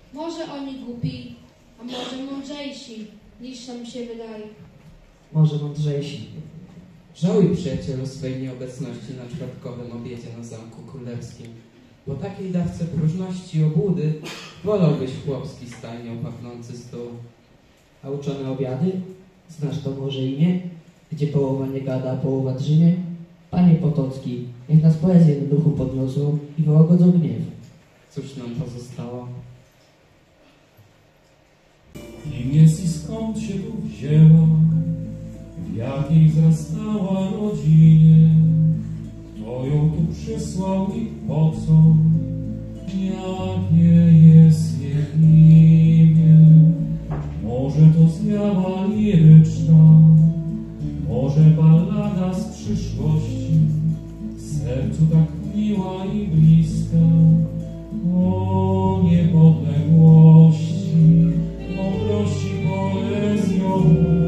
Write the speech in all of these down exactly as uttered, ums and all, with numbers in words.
Może oni głupi, a może mądrzejsi, niż nam się wydaje. Może mądrzejsi. Żałuj, przyjacielu, swej nieobecności na czwartkowym obiedzie na Zamku Królewskim. Po takiej dawce próżności i obłudy wolałbyś chłopski stajnią pachnący stół. A uczone obiady? Znasz to może imię? Gdzie połowa nie gada, a połowa drzymie? Panie Potocki, niech nas poezje do duchu podniosą i wyłagodzą gniew. Cóż nam pozostało? Kim jest i skąd się tu wzięła, w jakiej wzrastała rodzinie, kto ją tu przysłał i po co, jakie jest jej imię. Może to zjawa liryczna, może ballada z przyszłości, sercu tak miła i bliska, o niepodległości, mądrości poezją,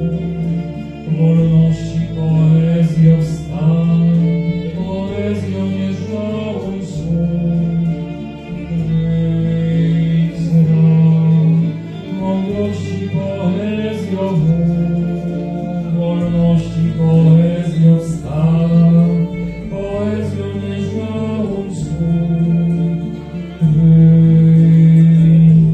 wolności poezją wstań, poezją nie żałuj słów, wyjdź z ram, mądrości poezją mów, wolności poezją wstań, poezją nie żałuj słów, wyjdź.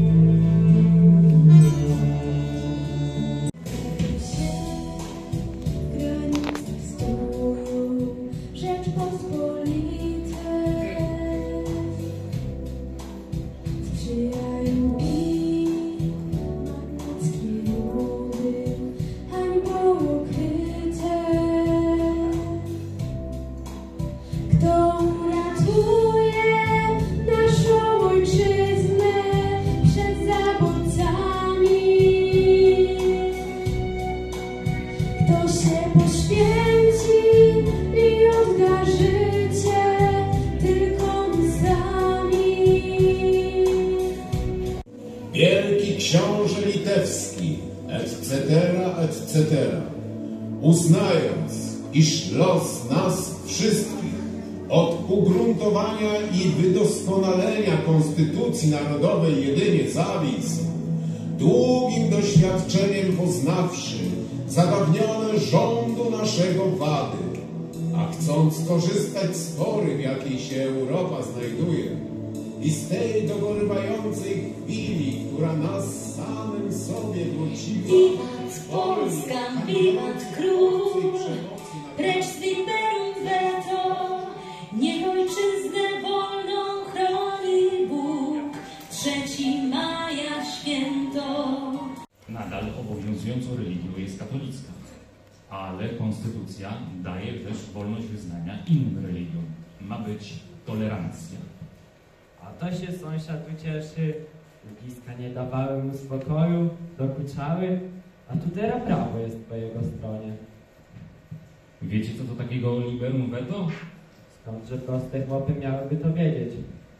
Wielki książę litewski, et cetera, et cetera, uznając, iż los nas wszystkich od ugruntowania i wydoskonalenia Konstytucji Narodowej jedynie zawisł, długim doświadczeniem poznawszy zadawnione rządu naszego wady, a chcąc korzystać z pory, w jakiej się Europa znajduje, i z tej dogorywającej chwili, która nas samym sobie wróciła. Wiwat Polska, wiwat król, precz z liberum veto, niech ojczyznę wolną chroni Bóg, trzeci maja święto. Nadal obowiązującą religią jest katolicka, ale konstytucja daje też wolność wyznania innym religiom. Ma być tolerancja. A to się sąsiad ucieszy, bliska nie dawały mu spokoju, dokuczały, a tu teraz prawo jest po jego stronie. Wiecie, co to takiego liberum veto? Skądże proste chłopy miałyby to wiedzieć?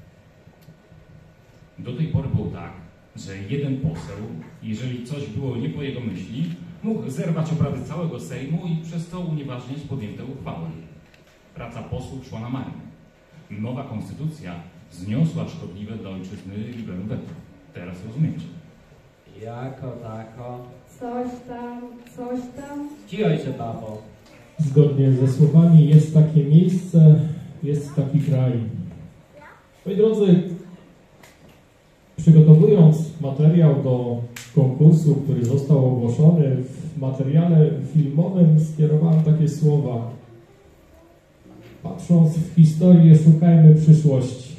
Do tej pory było tak, że jeden poseł, jeżeli coś było nie po jego myśli, mógł zerwać obrady całego Sejmu i przez to unieważniać podjęte uchwały. Praca posłów szła na marne. Nowa konstytucja zniosła szkodliwe dla ojczyzny liberum veto. Teraz rozumiecie. Jako tako. Coś tam, coś tam. Cichoj się, babo. Zgodnie ze słowami jest takie miejsce, jest taki kraj. Moi drodzy, przygotowując materiał do konkursu, który został ogłoszony, w materiale filmowym skierowałem takie słowa. Patrząc w historię, szukajmy przyszłości.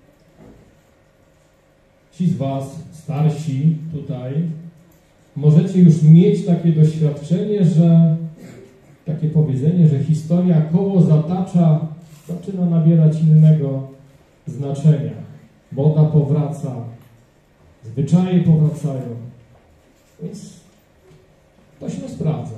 Ci z Was, starsi tutaj, możecie już mieć takie doświadczenie, że takie powiedzenie, że historia koło zatacza, zaczyna nabierać innego znaczenia. Moda powraca, zwyczaje powracają, więc to się sprawdza.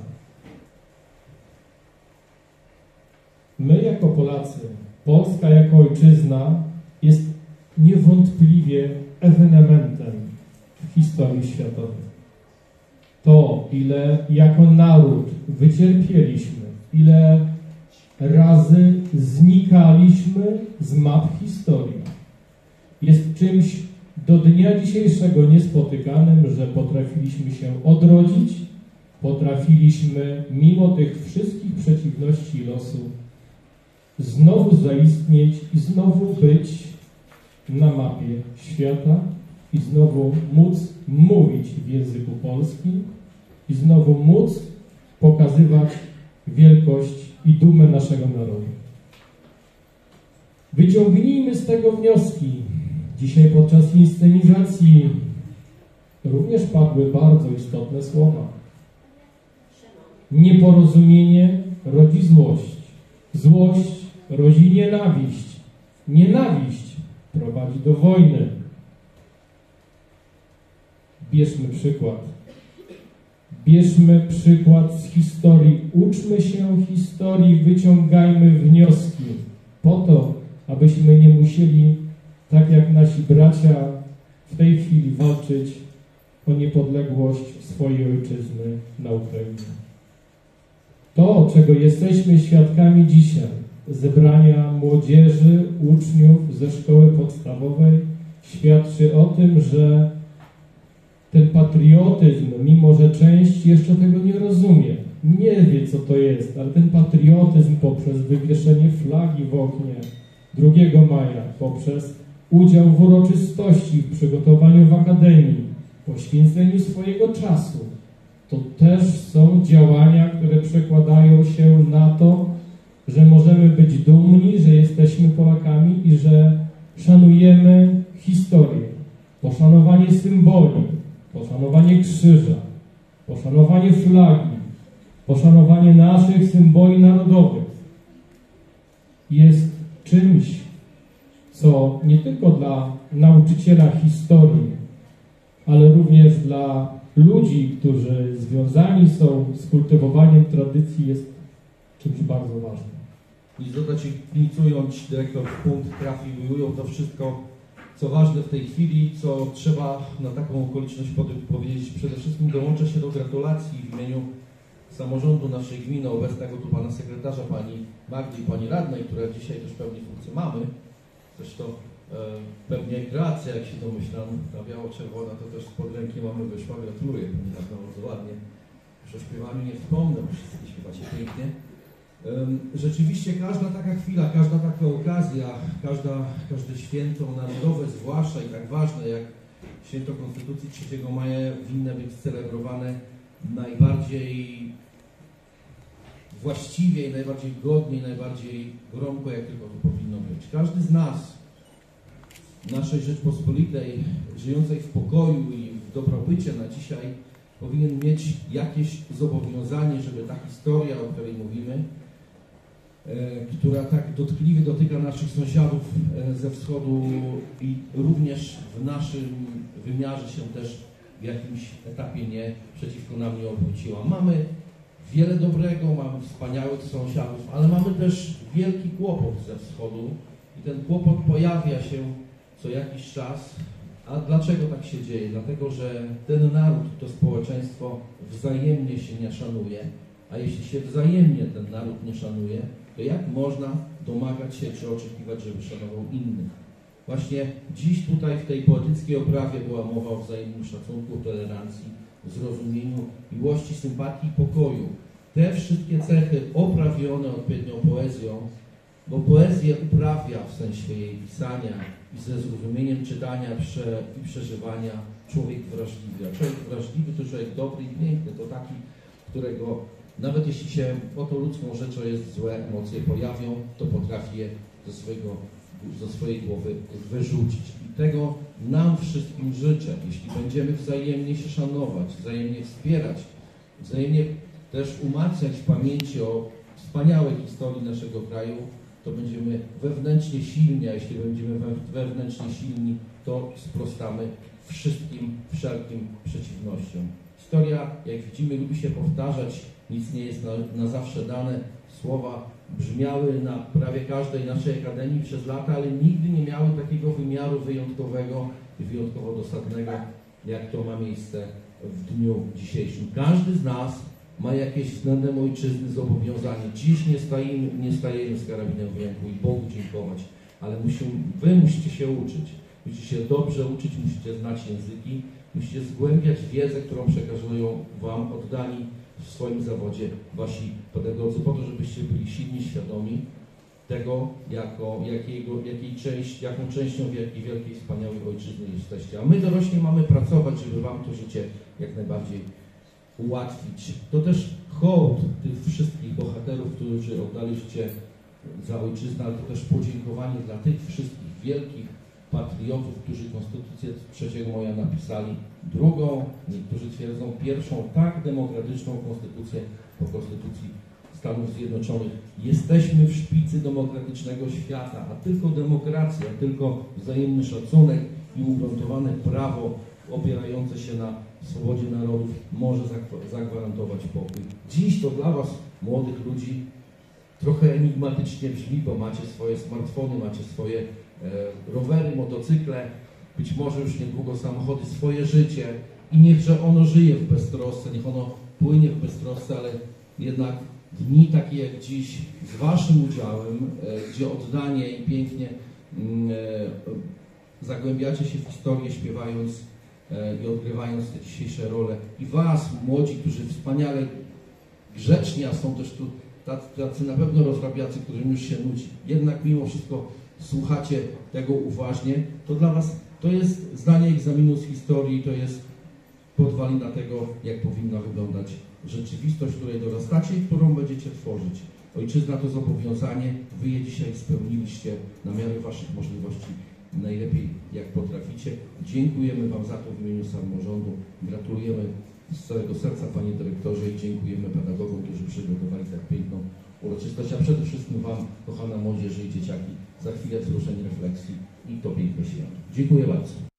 My jako Polacy, Polska jako ojczyzna jest niewątpliwie ewenementem w historii światowej. To, ile jako naród wycierpieliśmy, ile razy znikaliśmy z map historii, jest czymś do dnia dzisiejszego niespotykanym, że potrafiliśmy się odrodzić, potrafiliśmy mimo tych wszystkich przeciwności losu znowu zaistnieć i znowu być na mapie świata i znowu móc mówić w języku polskim i znowu móc pokazywać wielkość i dumę naszego narodu. Wyciągnijmy z tego wnioski. Dzisiaj podczas inscenizacji również padły bardzo istotne słowa. Nieporozumienie rodzi złość. Złość rodzi nienawiść. Nienawiść prowadzi do wojny. Bierzmy przykład. Bierzmy przykład z historii. Uczmy się historii, wyciągajmy wnioski po to, abyśmy nie musieli, tak jak nasi bracia, w tej chwili walczyć o niepodległość swojej ojczyzny na Ukrainie. To, czego jesteśmy świadkami dzisiaj, zebrania młodzieży, uczniów ze szkoły podstawowej, świadczy o tym, że ten patriotyzm, mimo że część jeszcze tego nie rozumie, nie wie, co to jest, ale ten patriotyzm poprzez wywieszenie flagi w oknie drugiego maja, poprzez udział w uroczystości, w przygotowaniu w akademii, poświęceniu swojego czasu, to też są działania, które przekładają się na to, że możemy być dumni, że jesteśmy Polakami i że szanujemy historię. Poszanowanie symboli, poszanowanie krzyża, poszanowanie flagi, poszanowanie naszych symboli narodowych jest czymś, co nie tylko dla nauczyciela historii, ale również dla ludzi, którzy związani są z kultywowaniem tradycji, jest czymś bardzo ważnym. I dodać, inicjując dyrektor w punkt trafił i ujął to wszystko, co ważne w tej chwili, co trzeba na taką okoliczność powiedzieć. Przede wszystkim dołączę się do gratulacji w imieniu samorządu naszej gminy, obecnego tu pana sekretarza, pani Magdy i pani radnej, która dzisiaj też pewnie funkcję mamy. Zresztą e, pewnie kreacja, jak się domyślam, ta biało-czerwona, to też spod ręki mamy wyszła. Gratuluję pani radna bardzo ładnie. Już o śpiewaniu nie wspomnę, bo wszyscy śpiewacie pięknie. Rzeczywiście każda taka chwila, każda taka okazja, każda, każde święto narodowe, zwłaszcza i tak ważne jak święto Konstytucji trzeciego maja, winne być celebrowane najbardziej właściwie, najbardziej godnie, najbardziej gromko, jak tylko to powinno być. Każdy z nas, naszej Rzeczpospolitej, żyjącej w pokoju i w dobrobycie na dzisiaj, powinien mieć jakieś zobowiązanie, żeby ta historia, o której mówimy, która tak dotkliwie dotyka naszych sąsiadów ze wschodu i również w naszym wymiarze się też w jakimś etapie nie przeciwko nam nie obróciła. Mamy wiele dobrego, mamy wspaniałych sąsiadów, ale mamy też wielki kłopot ze wschodu i ten kłopot pojawia się co jakiś czas. A dlaczego tak się dzieje? Dlatego, że ten naród, to społeczeństwo wzajemnie się nie szanuje, a jeśli się wzajemnie ten naród nie szanuje, to jak można domagać się czy oczekiwać, żeby szanował innych? Właśnie dziś tutaj w tej poetyckiej oprawie była mowa o wzajemnym szacunku, tolerancji, zrozumieniu, miłości, sympatii i pokoju. Te wszystkie cechy oprawione odpowiednią poezją, bo poezję uprawia w sensie jej pisania i ze zrozumieniem czytania prze, i przeżywania człowiek wrażliwy. A człowiek wrażliwy to człowiek dobry i piękny, to taki, którego nawet jeśli się o to ludzką rzeczą jest złe emocje pojawią, to potrafi je ze, swojego, ze swojej głowy wyrzucić. I tego nam wszystkim życzę, jeśli będziemy wzajemnie się szanować, wzajemnie wspierać, wzajemnie też umacniać w pamięci o wspaniałej historii naszego kraju, to będziemy wewnętrznie silni, a jeśli będziemy wewnętrznie silni, to sprostamy wszystkim, wszelkim przeciwnościom. Historia, jak widzimy, lubi się powtarzać, nic nie jest na, na zawsze dane. Słowa brzmiały na prawie każdej naszej akademii przez lata, ale nigdy nie miały takiego wymiaru wyjątkowego i wyjątkowo dosadnego, jak to ma miejsce w dniu dzisiejszym. Każdy z nas ma jakieś względem ojczyzny zobowiązanie. Dziś nie stajemy, nie stajemy z karabinem w ręku i Bogu dziękować, ale musimy, wy musicie się uczyć. musicie się dobrze uczyć, musicie znać języki, musicie zgłębiać wiedzę, którą przekazują Wam oddani w swoim zawodzie Wasi pedagodzy, po to, żebyście byli silni, świadomi tego, jako, jakiego, jakiej część, jaką częścią wielkiej, wielkiej, wspaniałej ojczyzny jesteście. A my dorośli mamy pracować, żeby Wam to życie jak najbardziej ułatwić. To też hołd tych wszystkich bohaterów, którzy oddali życie za ojczyznę, ale to też podziękowanie dla tych wszystkich wielkich patriotów, którzy Konstytucję trzeciego maja napisali, drugą, niektórzy twierdzą pierwszą, tak demokratyczną konstytucję po Konstytucji Stanów Zjednoczonych. Jesteśmy w szpicy demokratycznego świata, a tylko demokracja, tylko wzajemny szacunek i ugruntowane prawo opierające się na swobodzie narodów może zagwarantować pokój. Dziś to dla Was, młodych ludzi, trochę enigmatycznie brzmi, bo macie swoje smartfony, macie swoje e, rowery, motocykle, być może już niedługo samochody, swoje życie i niechże ono żyje w beztrosce, niech ono płynie w beztrosce, ale jednak dni takie jak dziś z Waszym udziałem, e, gdzie oddanie i pięknie e, zagłębiacie się w historię, śpiewając e, i odgrywając te dzisiejsze role. I Was, młodzi, którzy wspaniale grzeczni, a są też tu tacy, tacy na pewno rozrabiacy, którym już się nudzi, jednak mimo wszystko słuchacie tego uważnie, to dla Was to jest zdanie egzaminu z historii, to jest podwalina tego, jak powinna wyglądać rzeczywistość, której dorastacie i którą będziecie tworzyć. Ojczyzna to zobowiązanie, Wy je dzisiaj spełniliście na miarę Waszych możliwości najlepiej jak potraficie. Dziękujemy Wam za to w imieniu samorządu, gratulujemy z całego serca Panie Dyrektorze i dziękujemy pedagogom, którzy przygotowali tak piękną uroczystość, a przede wszystkim Wam, kochana młodzieży i dzieciaki, za chwilę wzruszeń refleksji i to piękne święto. Dziękuję bardzo.